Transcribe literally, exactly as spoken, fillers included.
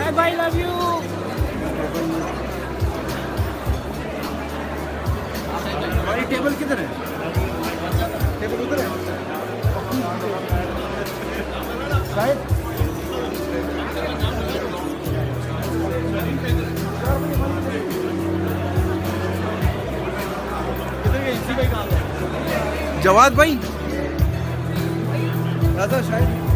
Bye bye, love you. भाई table किधर है? टेबल उधर है शायद। जवाद भाई दादा शायद